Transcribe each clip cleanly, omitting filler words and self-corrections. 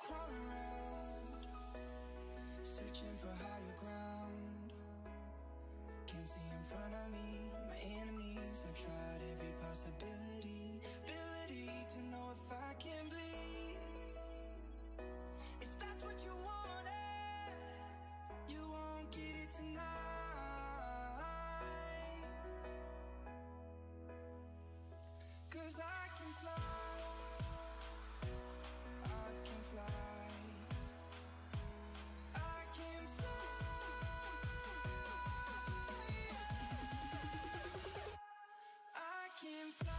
crawling around, searching for higher ground. Can't see in front of me, my enemies. I've tried every possibility, ability to know if I can bleed. If that's what you wanted, you won't get it tonight. 'Cause I can fly, I can fly, I can fly, I can fly.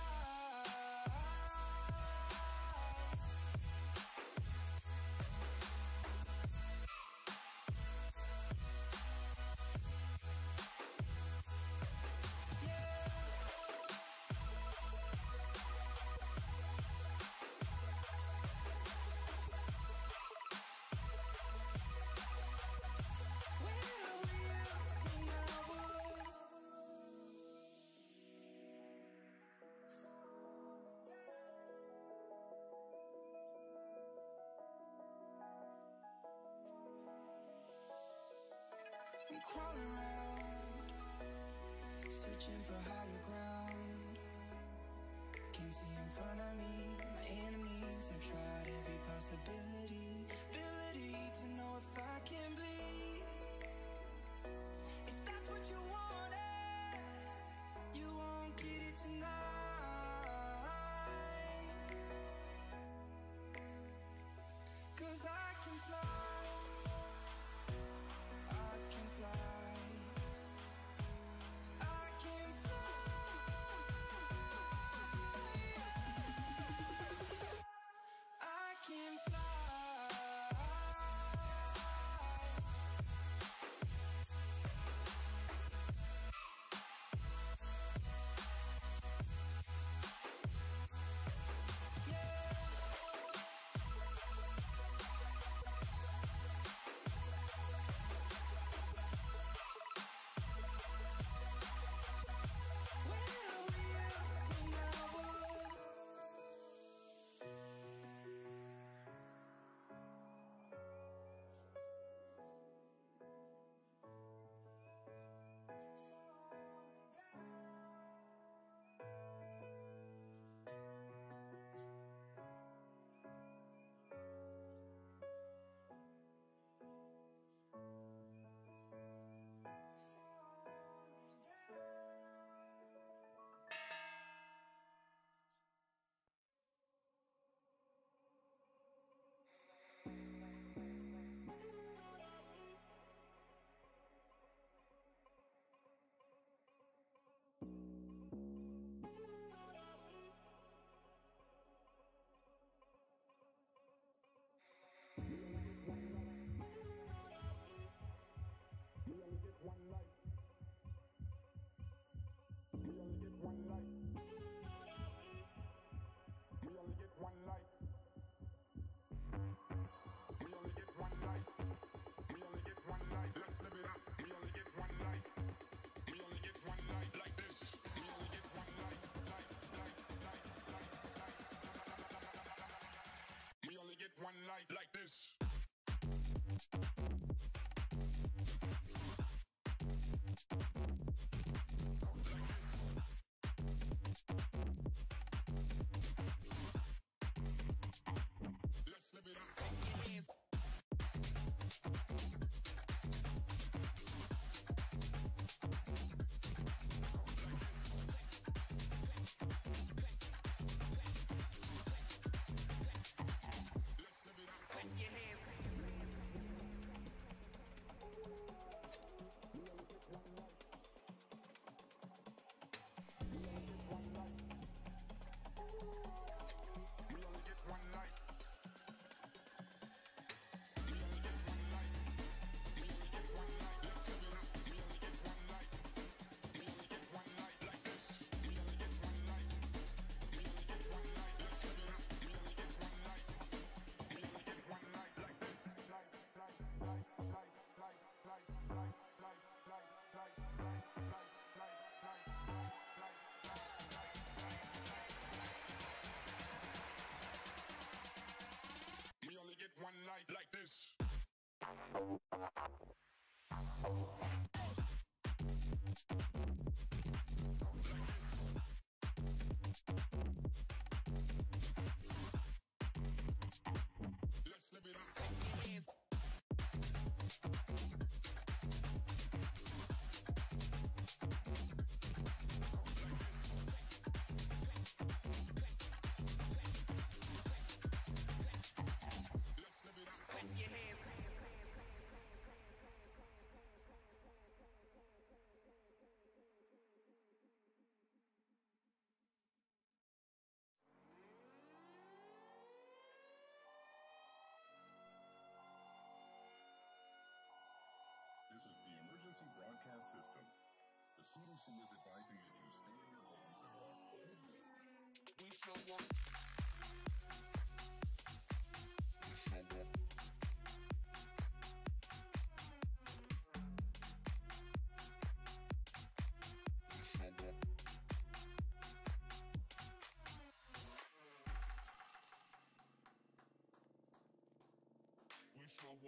I'm crawling around, searching for higher ground. Can't see in front of me, my enemies. I've tried every possibility, ability to know if I can bleed. If that's what you wanted, you won't get it tonight. 'Cause I can fly, I can fly, I can fly,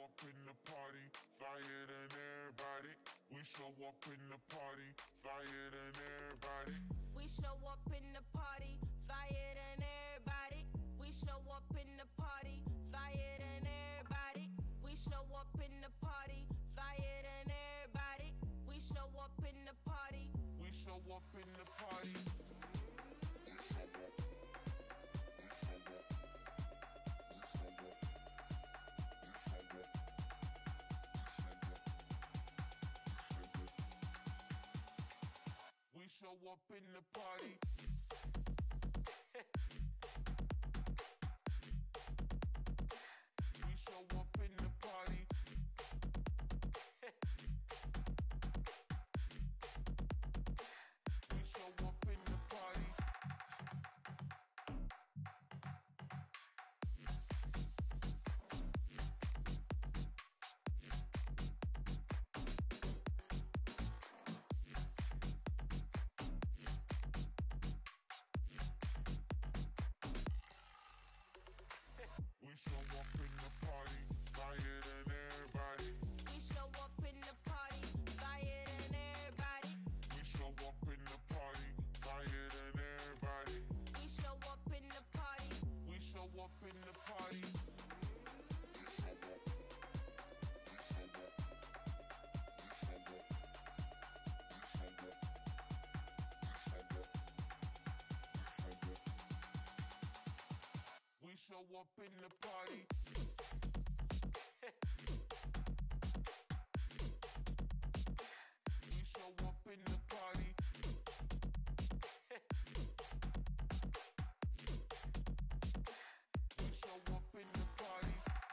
up in the party, flyer than everybody. We show up in the party, flyer than everybody. We show up in the party, flyer than everybody. We show up in the party, flyer than everybody. We show up in the party, flyer than everybody. We show up in the party. We show up in the party. We show up in the party. We show up in the party. We show up in the party. We show up in the party, flyer than everybody. We show up in the party, flyer than everybody. We show up in the party, flyer than everybody. We show up in the party. We show up in the party. We show up in the party. We show up in the party. We show up in the party.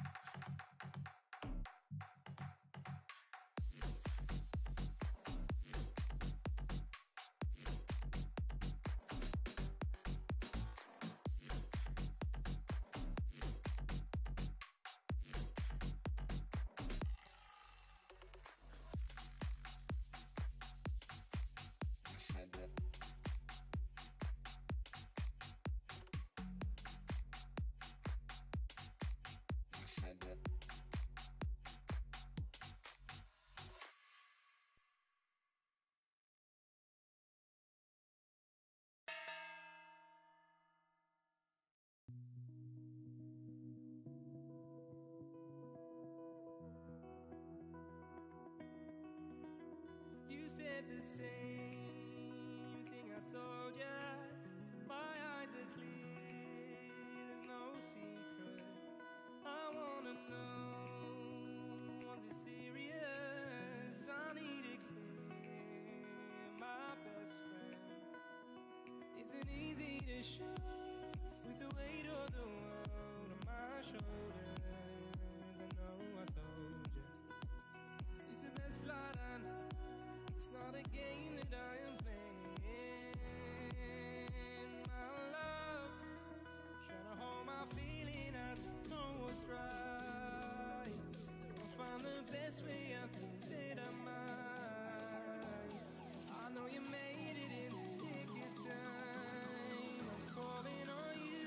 You said the same thing I told ya. My eyes are clear, there's no secret. I wanna know, was it serious? I need it clear, my best friend. Isn't easy to show with the weight of the world on my shoulders. I know I told you, it's the best light I know. It's not a game that I am playing, my love. Trying to hold my feeling, I don't know what's right. I'll find the best way, I think that I might. I know you made it in the nick of time. I'm calling on you.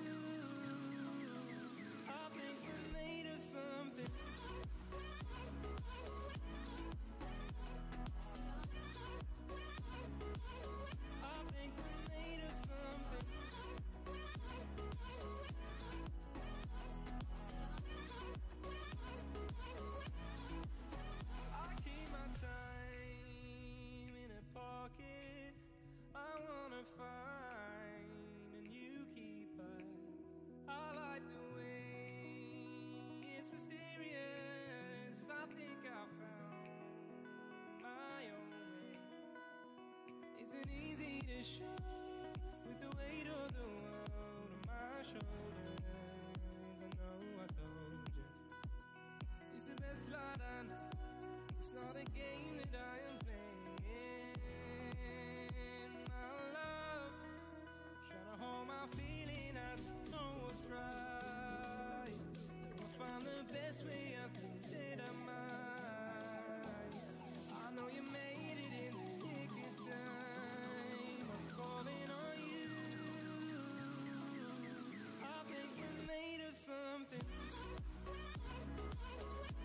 I think we're made of something. I wanna find a new keeper. I like the way it's mysterious. I think I found my own way. Isn't easy to show with the weight of the world on my shoulders. I know I told you, it's the best light I know. It's not a game that I am playing. Hold my feeling, I don't know what's right. I'll find the best way, I think that I might. I know you made it in the nick of time. I'm calling on you. I think we're made of something.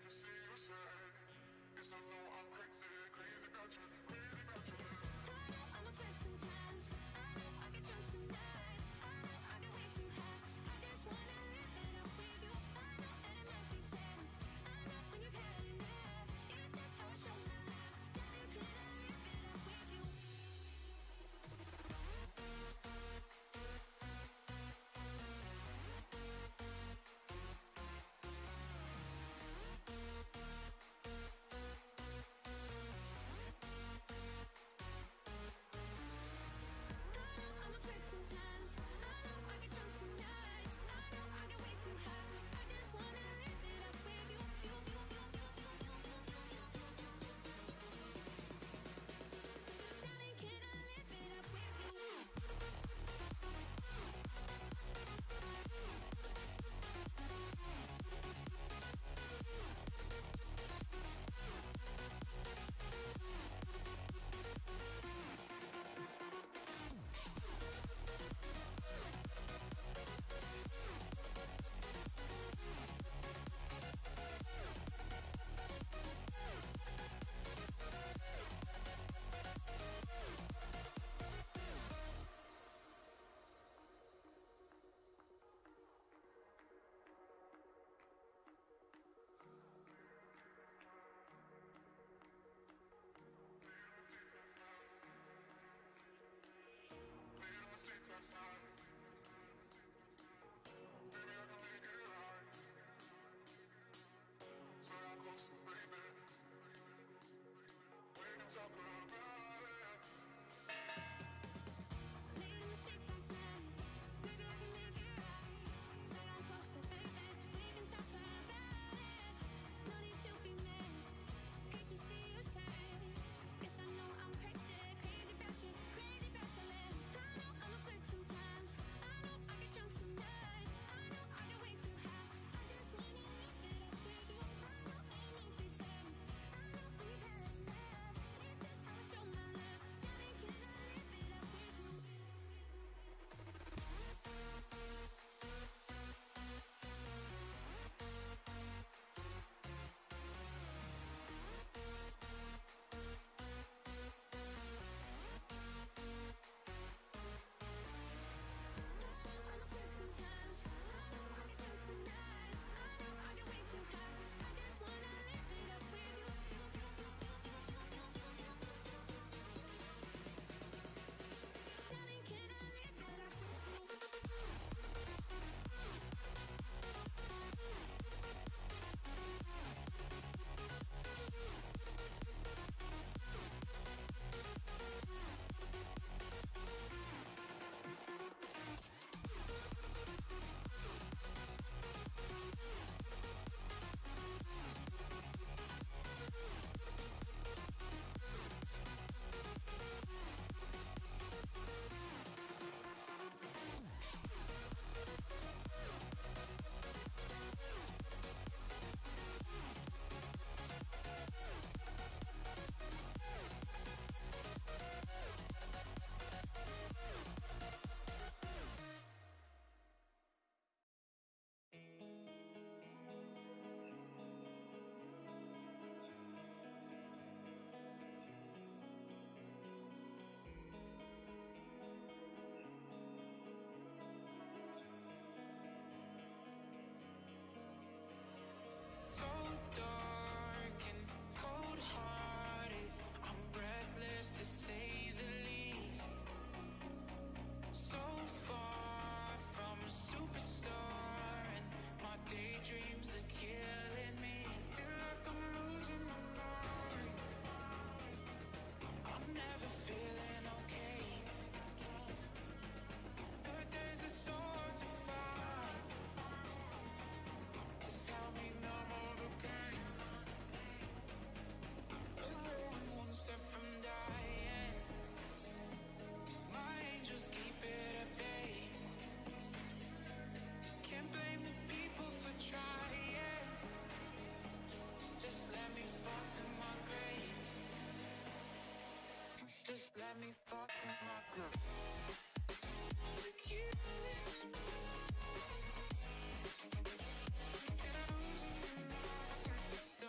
Just let me fall to my groove. With you. And I'm losing my mind.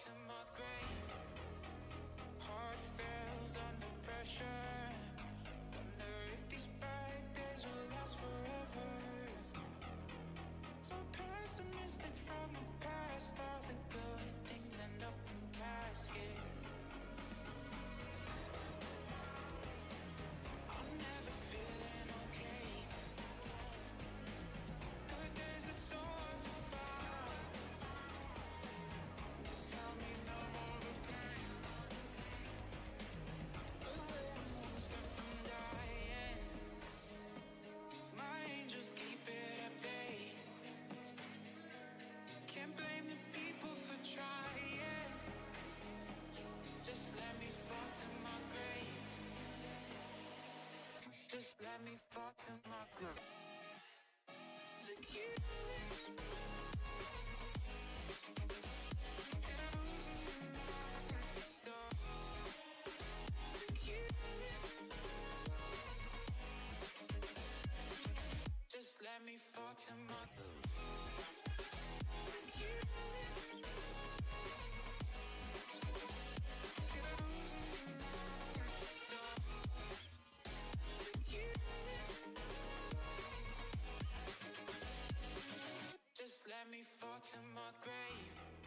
to my grave. Heart fails under pressure. Wonder if these bad days will last forever. So pessimistic from the past. All the good things end up in caskets. I'm never feeling okay. Good days are so hard to find. Just help me know all the pain. Away, I'm one step from dying. My angels keep it at bay. Can't blame the people for trying. Just let me fall to my grave. Just let me fall to my grave. To you. Just let me fall to my grave. Just let me fall to my grave.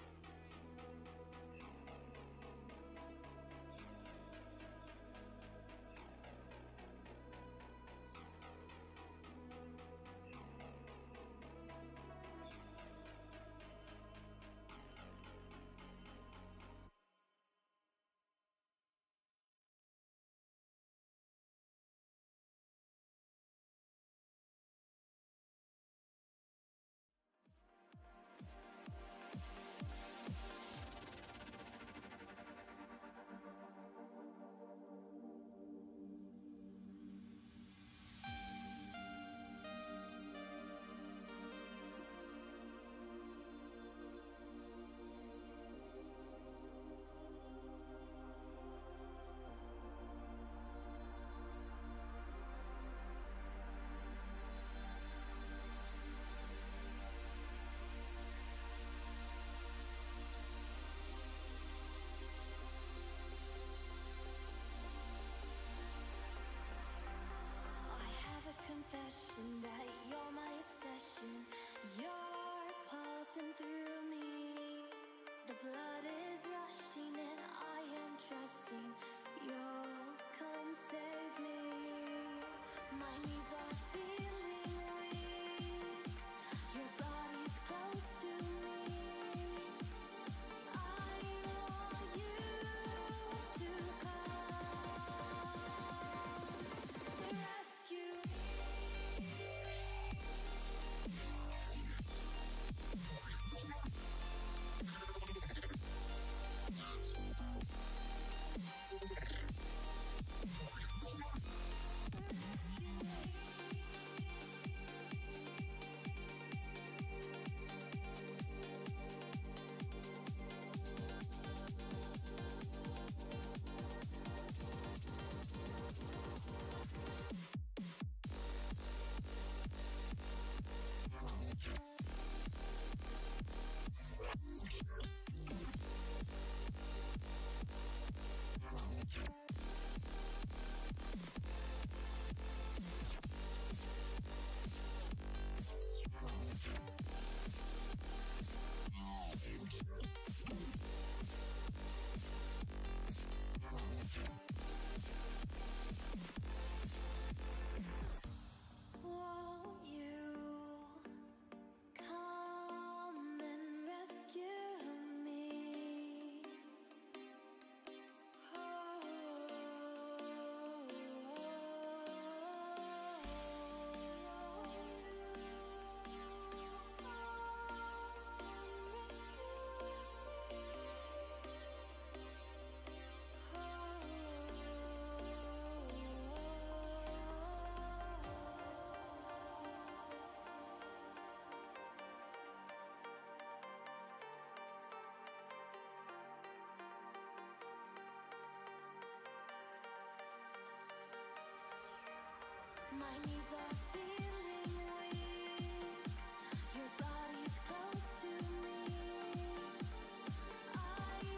Confession that you're my obsession. You're pulsing through me. The blood is rushing and I am trusting you'll come save me. My knees are feeling weak. Your body's close to me. I want you to come to rescue. Won't you come and rescue me? My knees are feeling weak. Your body's close to me. I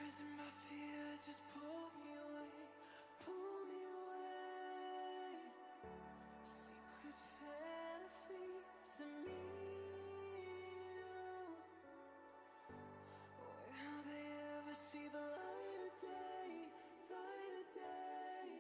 fears and my fears just pull me away, pull me away. Secret fantasies of me and you. Will they ever see the light of day, light of day?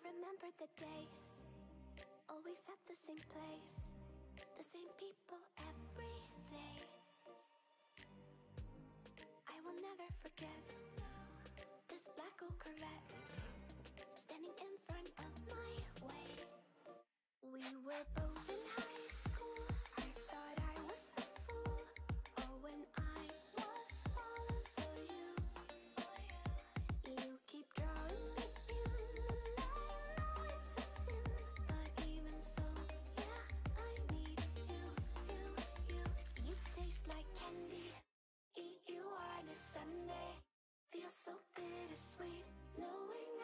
remember the days, always at the same place, the same people every day. I will never forget this black old Corvette standing in front of my way. We were both in high school. I thought I was a fool. Oh, when I was falling for you. You keep drawing me in, and I know it's a sin. But even so, yeah, I need you. You taste like candy. Eat you on a Sunday. Feels so bittersweet, knowing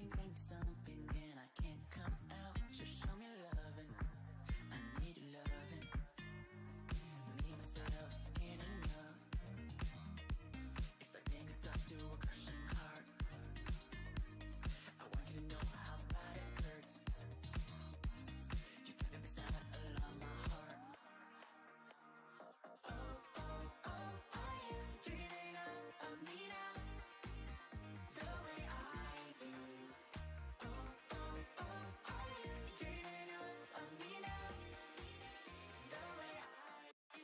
me think something and I can't come out. Just show me loving. I need your loving. Me, myself, ain't enough. It's like being a dog to a crushing heart. I want you to know how bad it hurts. You can't get beside along my heart. Oh, oh, oh, are you dreaming of me now? The way I do. Oh, oh, oh, are you dreaming of me now? The way I do.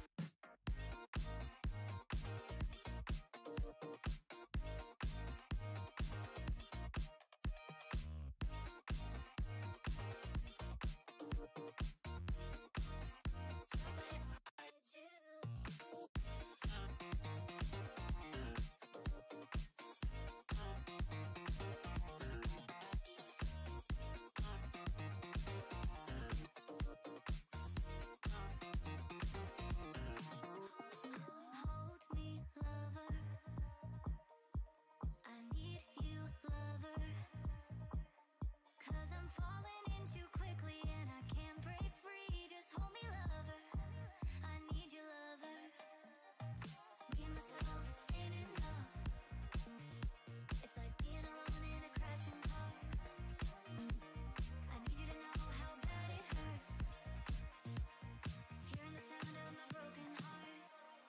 Hold me, lover. I need you, lover. 'Cause I'm falling in too quickly and I can't break free. Just hold me, lover. I need you, lover. Me and myself ain't enough. It's like being alone in a crashing car. I need you to know how bad it hurts. Hearing the sound of my broken heart.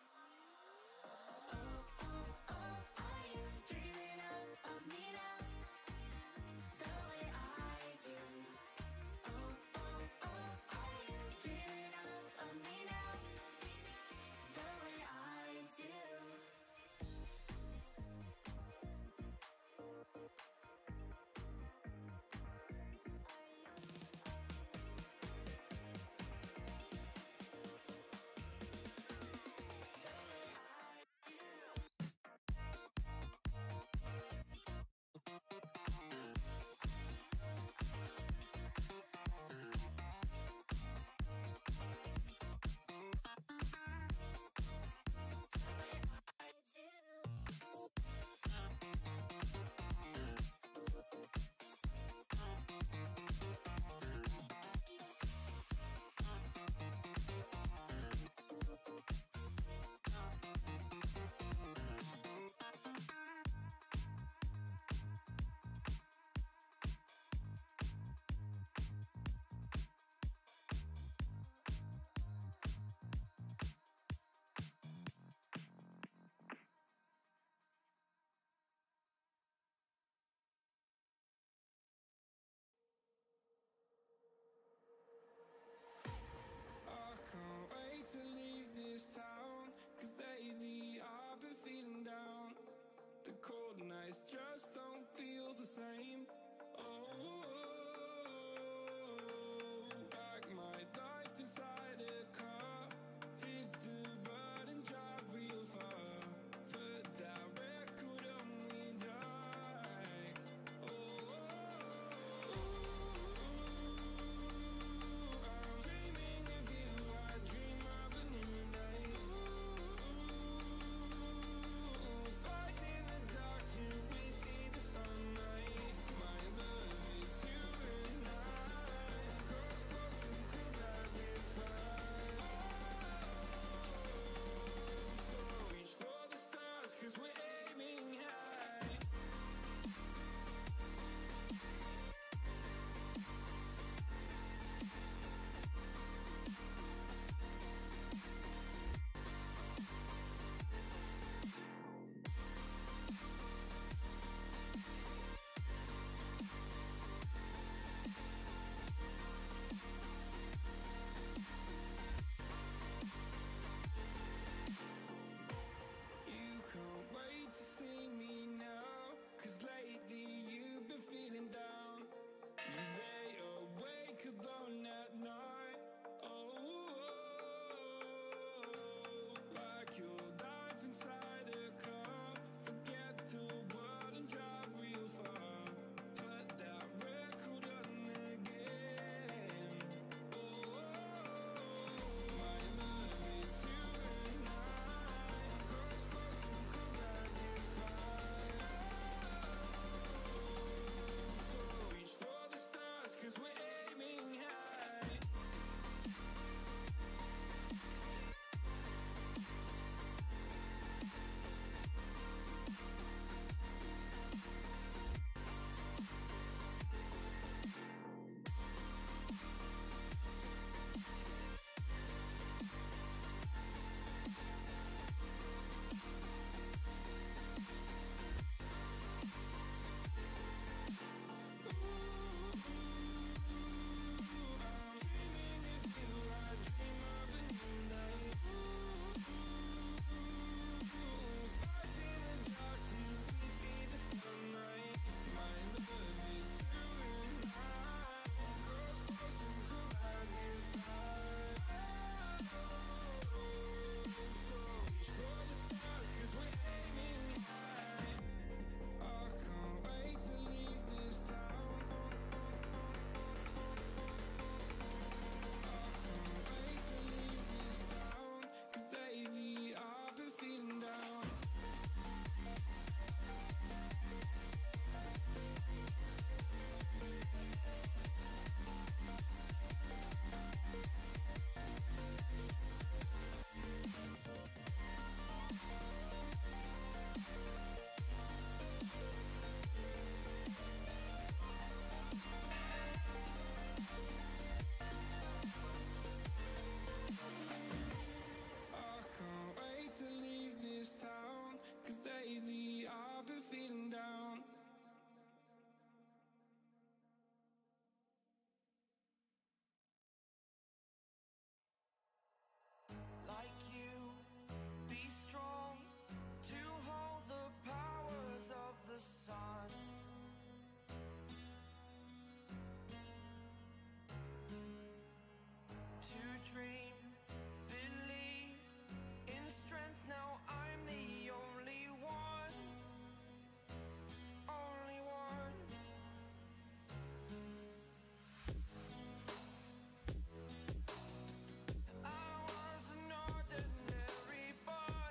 Oh, oh, oh, are you dreaming of me now? The way I do. Oh, oh, oh, are you dreaming of me now? The way I do. I can't wait to leave this town. 'Cause lately I've been feeling down. The cold nights just don't feel the same. Oh, like my life inside a car. Hit the button, drive real far. But that record only die. I'm dreaming of you. I dream of a new night. Fight in the dark till we see the sunlight. My dream, believe in strength. Now I'm the only one, only one. I was an ordinary boy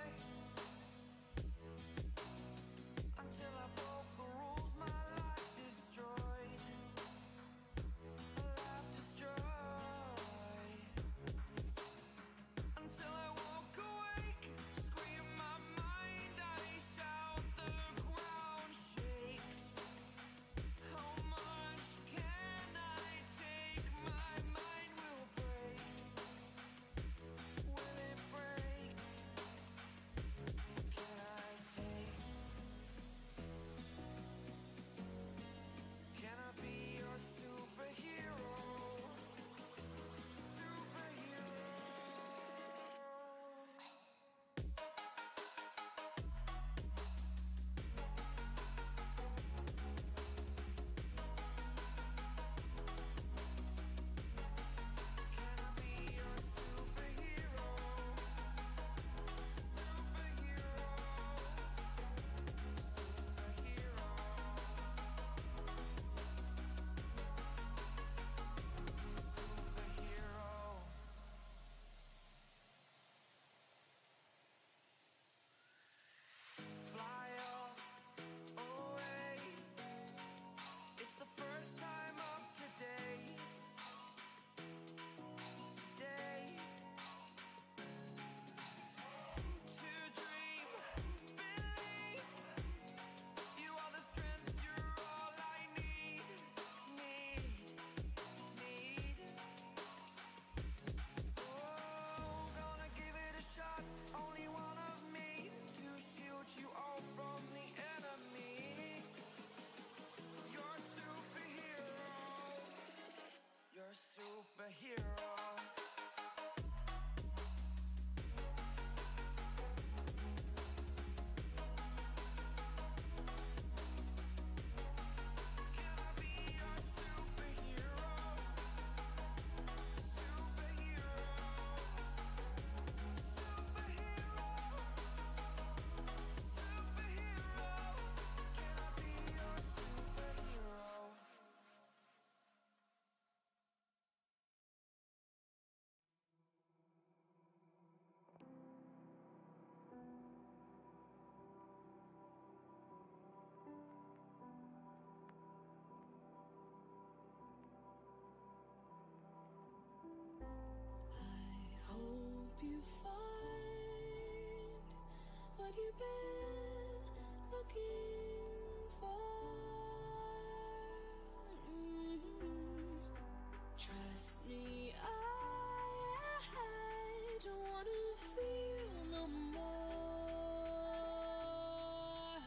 until I broke the rules. My life destroyed, a life destroyed. Until I woke awake, scream my mind, I shout, the ground shakes. How much can I take? My mind will break. Will it break? Can I take? Can I be your superhero? Superhero. Can I be your superhero? Superhero. Superhero. Superhero. Fly away. It's the first time of today. Today. To dream, believe. You are the strength, you're all I need. Need. Oh, gonna give it a shot. Only one of me to shield you all from the enemy. You're a superhero. You're a superhero. Can I be your superhero? Superhero. Superhero. Superhero. Can I be your superhero? I hope you find what you've been looking for. Trust me, I don't wanna feel no more.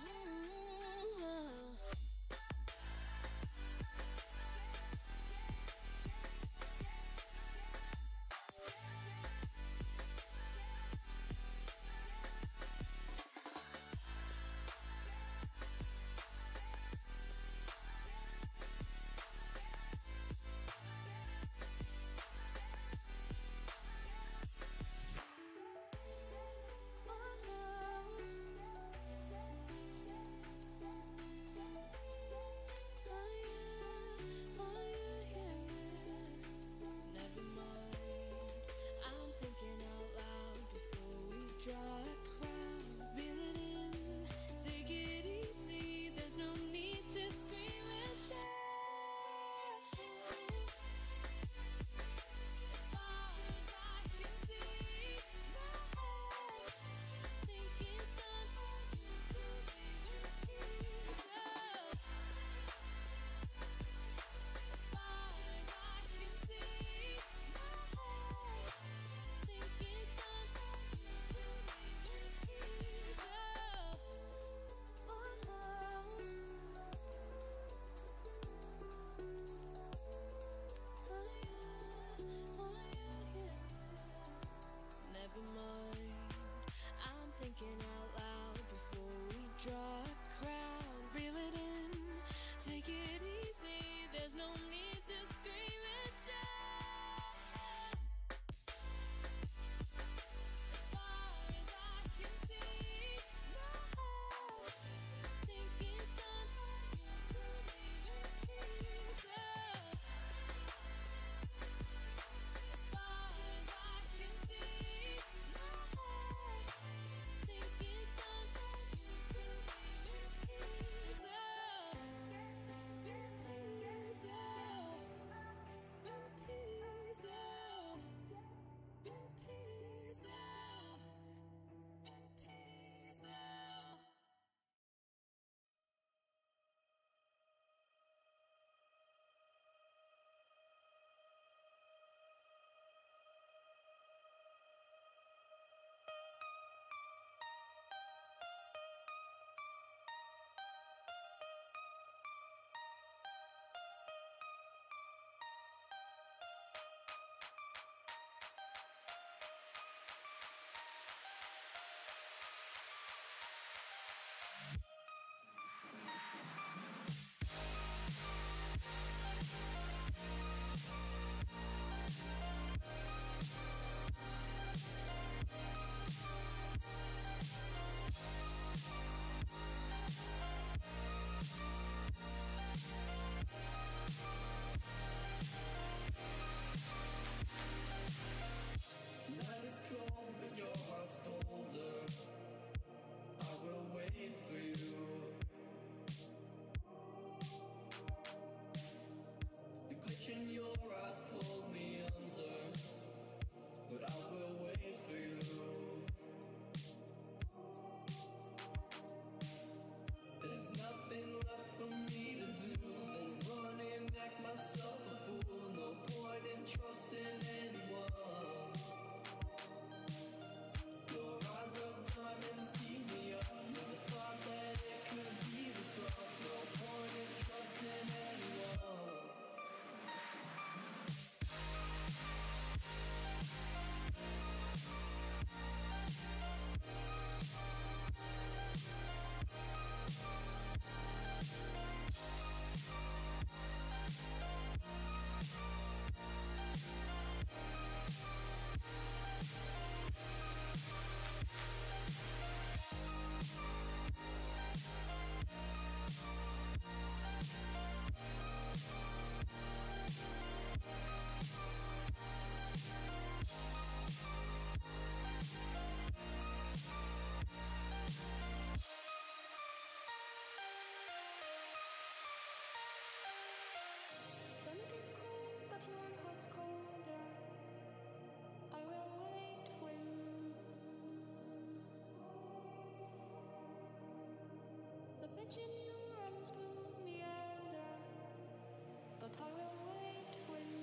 Imagine your arms will meander, but I will wait for you.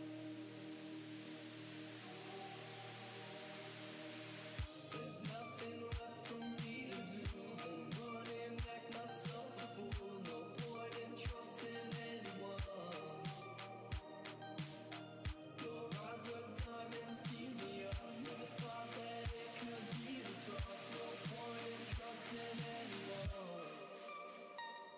There's nothing left for me to do than run and act myself a fool. No point in trusting anyone. Your eyes of diamonds keep me up. Never thought that it could be this rough. No point in trusting anyone.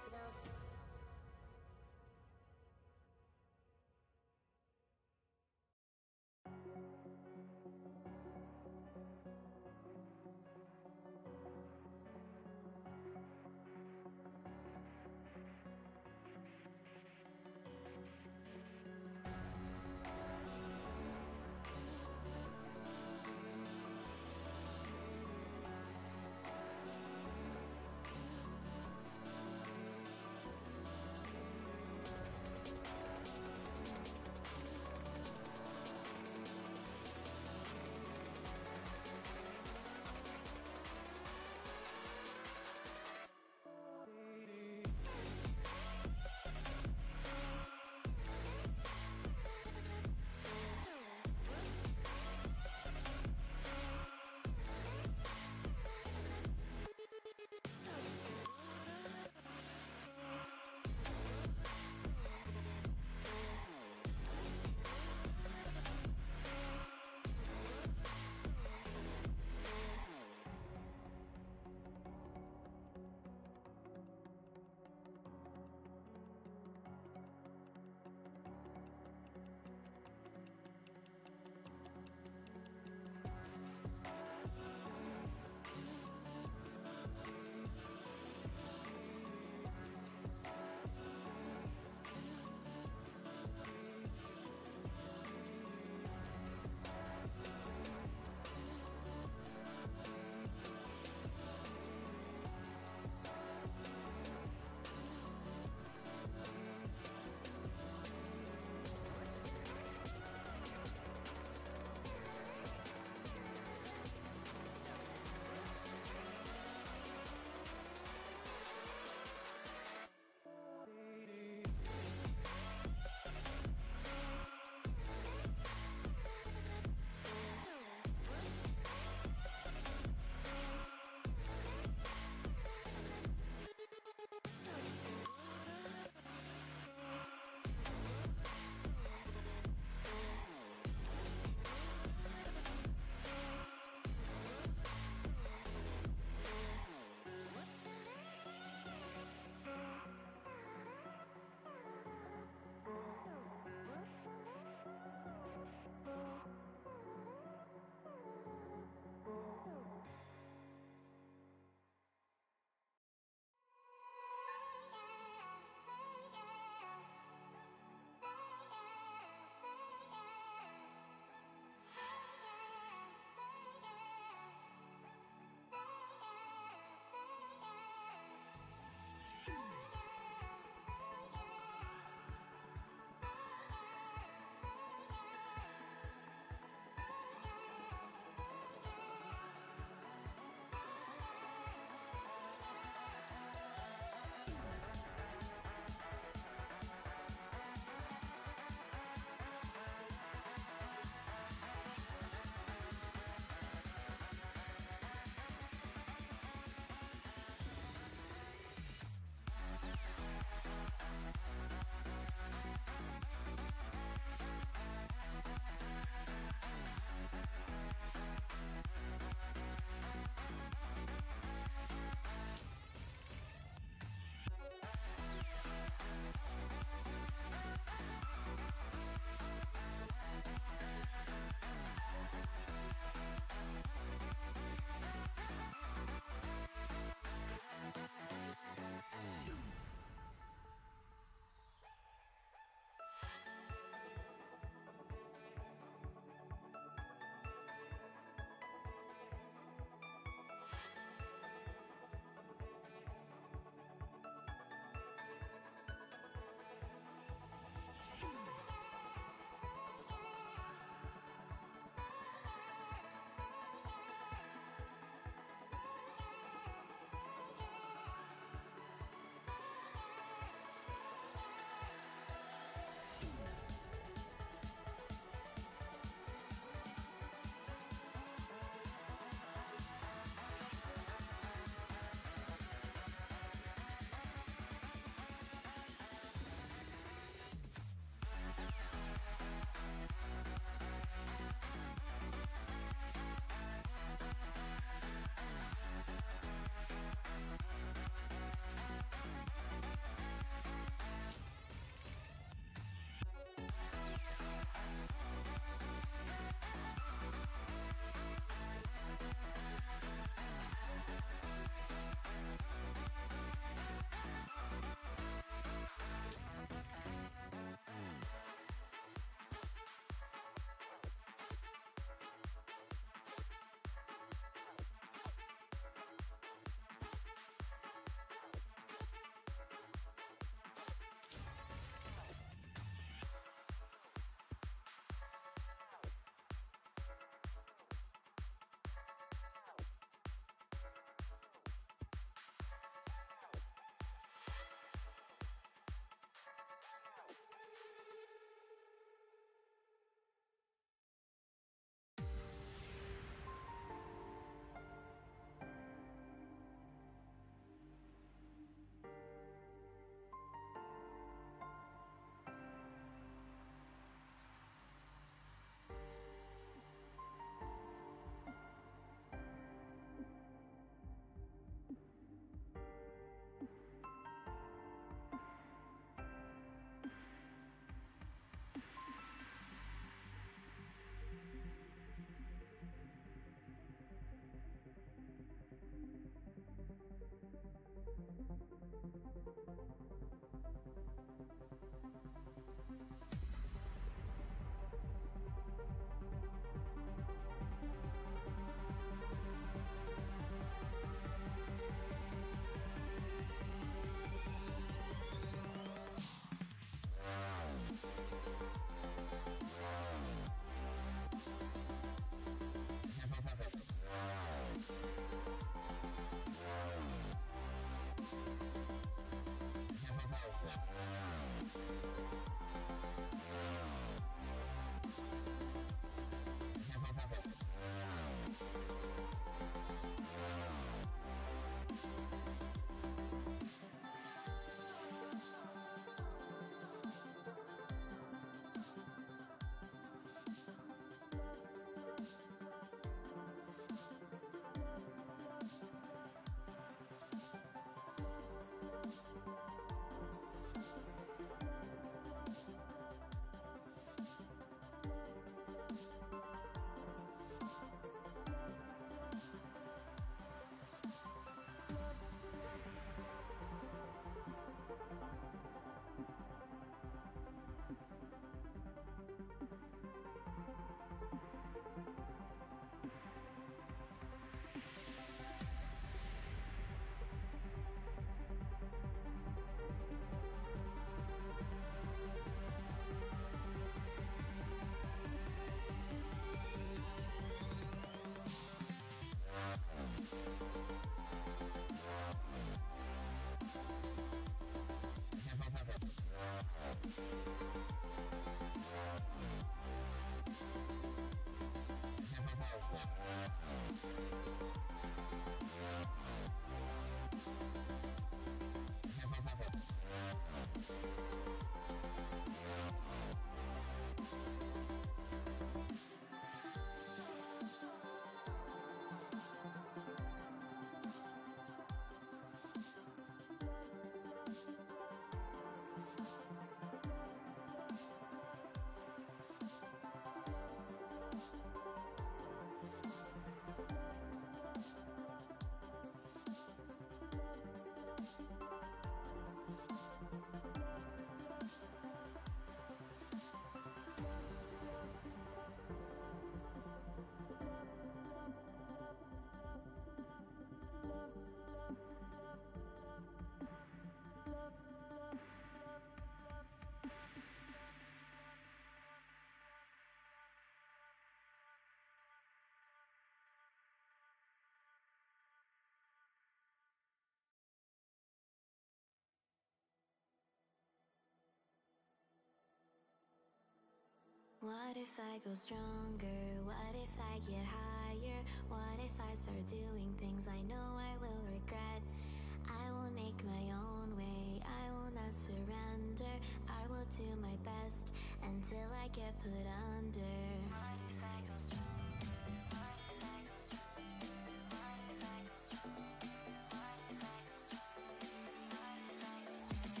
What if I go stronger? What if I get higher? What if I start doing things I know I will regret? I will make my own way, I will not surrender. I will do my best until I get put under. What if I go stronger? What if I go stronger? What if I go stronger? What if I go stronger? What if I go stronger?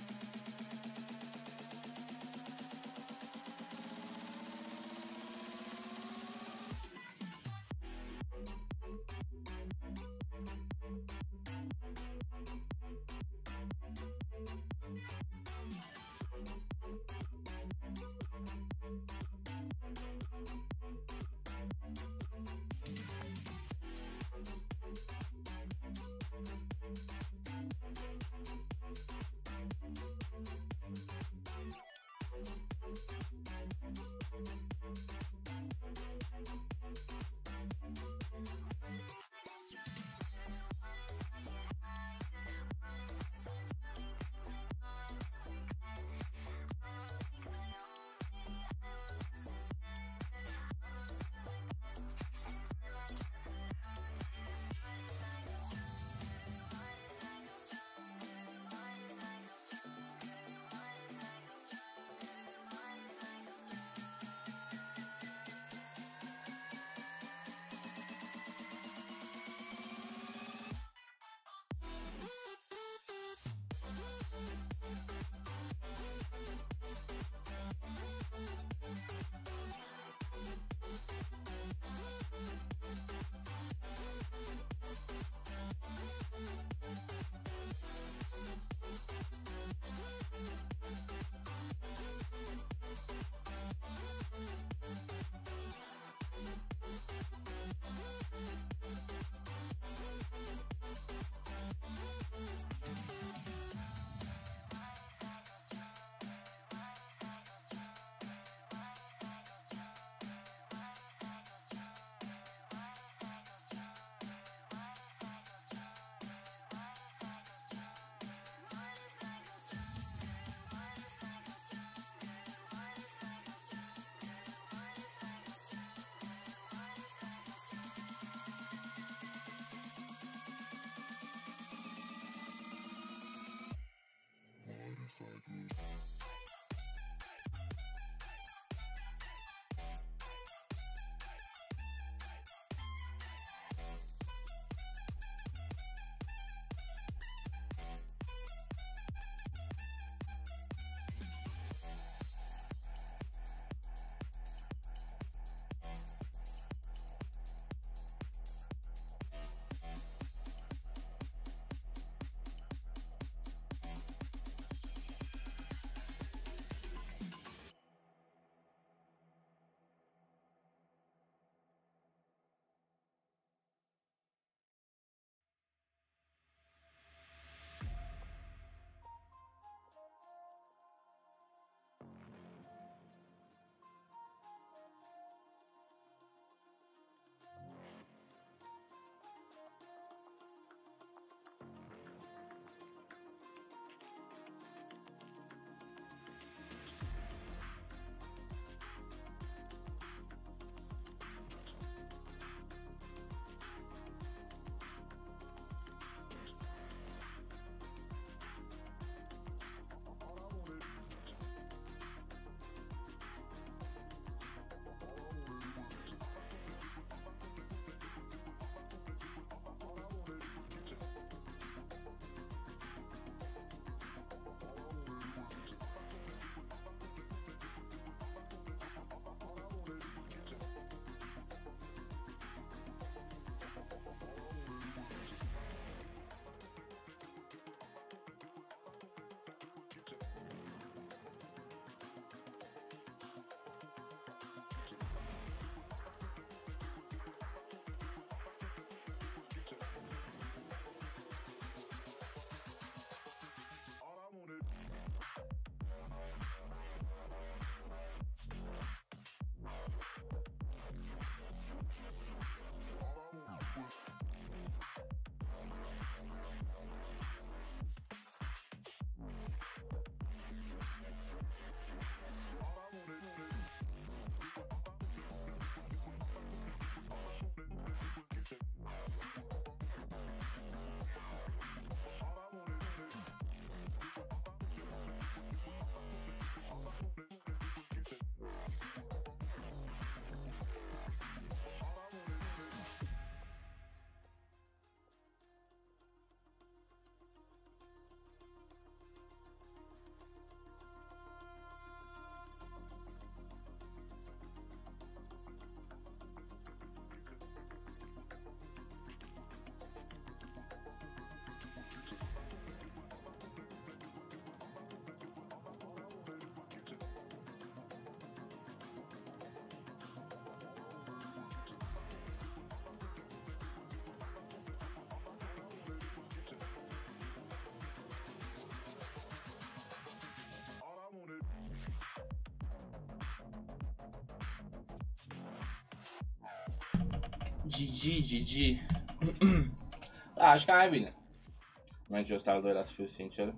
GG. Da, aș ca mai bine. Meciul ăsta al doilea, să fiu sincer.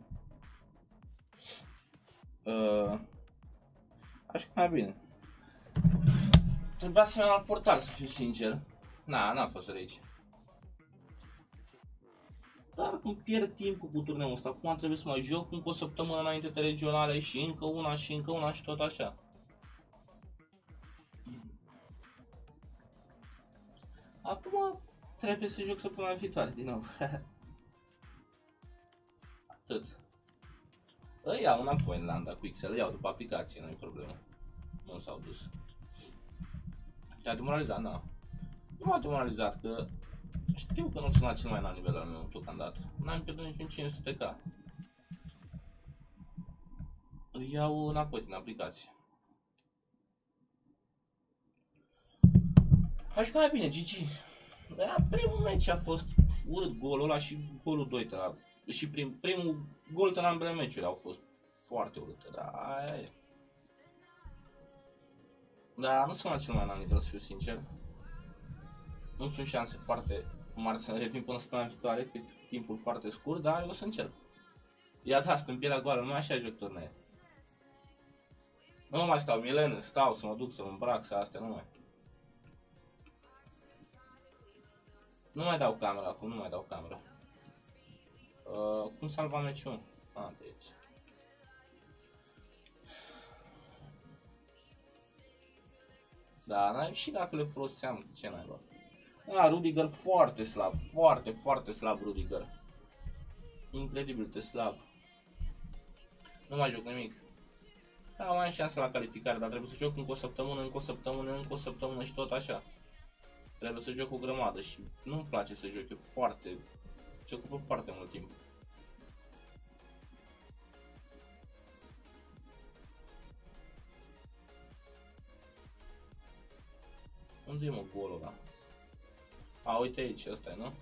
Aș ca mai bine. Trebuia să merg la portar, să fiu sincer. N-a fost aici. Dar cum pierd timpul cu turneul ăsta, acum trebuie să mai joc încă o săptămână înainte de regionale și încă una și tot așa. Acum trebuie să joc săptămâna viitoare din nou. Atât. Îi iau înapoi în Landa cu Excel, îi iau după aplicație, nu-i problemă. Nu s-au dus. Te-a demoralizat, na. Nu m-a demoralizat, că știu că nu sunt la cel mai înalt nivel al meu deocamdată. N-am pierdut niciun 500k. Îi iau înapoi din aplicație. Aș juca mai bine, GG. Da, primul meci a fost urât golul ăla și golul 2 și primul gol în ambele meciuri au fost foarte urâte, dar aia e. Dar nu sunt la cel mai înalt nivel, să fiu sincer. Nu sunt șanse foarte mari să revin până săptămâna viitoare, că este timpul foarte scurt, dar eu o să încerc. Ia da, stâmpirea goală, nu așa joc turnee. Nu mai stau milene, stau să mă duc să mă îmbrac, să astea, nu mai. Nu mai dau camera acum, nu mai dau camera. Cum salva meciul? De aici. Da, și dacă le foloseam, ce naiba. Rudiger foarte slab, foarte slab Rudiger. Incredibil de slab. Nu mai joc nimic. Da, mai am șanse la calificare, dar trebuie să joc încă o săptămână și tot așa. Trebuie să joc o grămadă și nu-mi place să joc, se ocupă foarte mult timp. Unde e mă golul ăla? Uite aici, ăsta e, nu?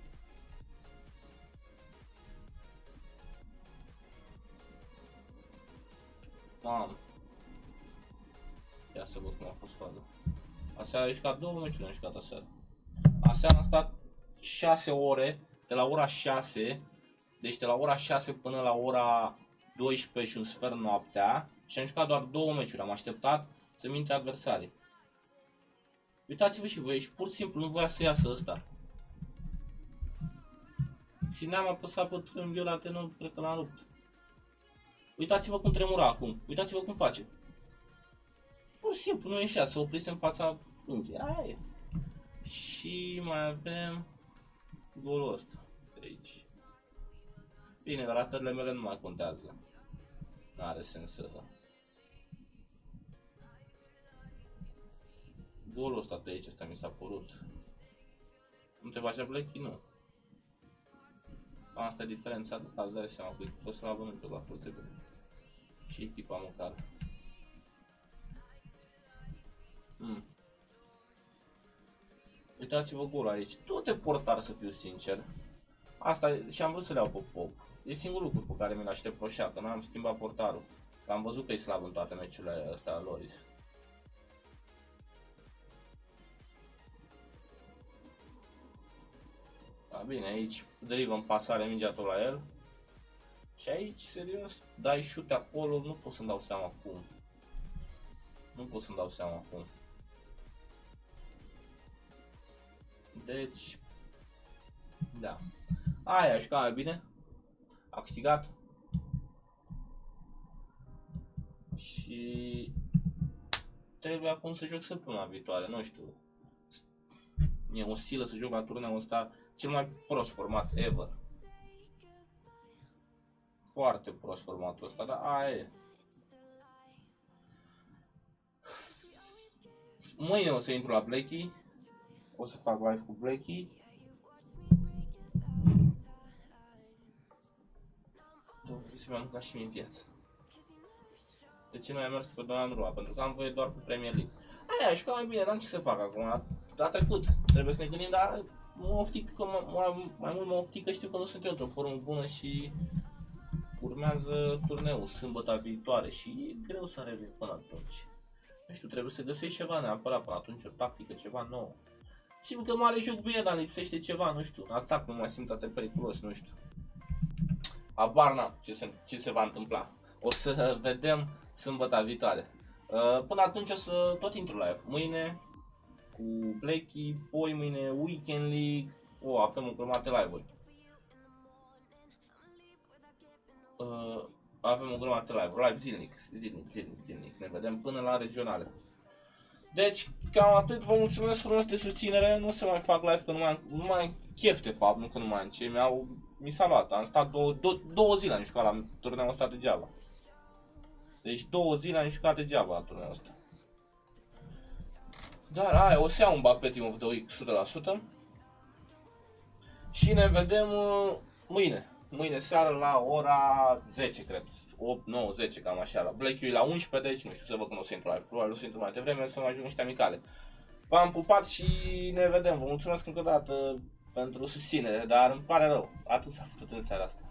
Mamă. Ia să văd cum a fost fază. Aseară a jucat 2 meciuri, am jucat aseară. Aseară am stat 6 ore, de la ora 6, deci de la ora 6 până la ora 12 și un sfert noaptea și am jucat doar 2 meciuri, am așteptat să-mi intre adversarii. Uitați-vă și voi, și pur și simplu nu voia să iasă ăsta. Țineam apăsat pe triunghiul ăla, nu cred că l-am rupt. Uitați-vă cum tremura acum, uitați-vă cum face. Pur și simplu nu ieșea, se oprise în fața unghiei, aia e. Și mai avem golul ăsta de aici. Bine, dar ratările mele nu mai contează. N-are sens să... Golul ăsta de aici, ăsta mi s-a părut. Nu te face Blacky? Nu. Asta e diferența, după îți dai seama că poți să-l avem pe la foarte bine. Și echipa măcar. Uitați-vă golul aici. Du-te portar, să fiu sincer. Asta și-am vrut să le iau pe Pop. E singurul lucru pe care mi l-aș reproșa, că n-am schimbat portarul. Că am văzut că e slab în toate meciurile astea Loris. Da, bine, aici derivă în pasare mingea tot la el. Și aici, serios, dai șute acolo, nu pot să-mi dau seama cum. Nu pot să-mi dau seama cum. Deci, da. Aia a jucat mai bine. A câștigat. Și trebuie acum să joc săptămâna viitoare, nu știu. E o silă să joc la turneul ăsta, cel mai prost format ever. Foarte prost formatul ăsta, dar aia e. Mâine o să intru la Blacky. O să fac live cu Blacky. Trebuie să mi-am mâncat și mie în viață. De ce nu am mers pe Doamna Rua? Pentru că am voie doar cu Premier League. Aia, și ca mai bine, n-am ce să fac acum. A trecut. Trebuie să ne gândim, dar mă oftic, că mai mult mă oftic că știu că nu sunt eu într-o formă bună și urmează turneul sâmbătă viitoare și e greu să revin până atunci. Nu știu, trebuie să găsești ceva neapărat până atunci, o tactică, ceva nou. Simt că mare joc bine, dar lipsește ceva, nu știu. Atac nu mai simt atât periculos, nu știu. Abar n-am ce se va întâmpla. O să vedem sâmbătă viitoare. Până atunci o să tot intru live. Mâine cu Blacky, poi mâine Weekend League. Avem o grămadă de live-uri. Avem o grămadă de live zilnic. Ne vedem până la regionale. Deci, cam atât, vă mulțumesc frumos de susținere, nu o să mai fac live că nu mai am chef de fapt, nu că nu mai am ce, mi s-a luat, am stat două zile am jucat la turneul ăsta degeaba. Deci 2 zile am jucat degeaba la turneul ăsta. Dar o să iau un Mbappé Team of the Week 100%. Și ne vedem mâine seară la ora 10, cred, 8, 9, 10, cam așa, la Black-ul la 11, deci nu știu, să văd când o să intru live, probabil o să intru mai devreme, să mai ajung niște amicale. V-am pupat și ne vedem, vă mulțumesc încă o dată pentru susținere, dar îmi pare rău, atât s-a putut în seara asta.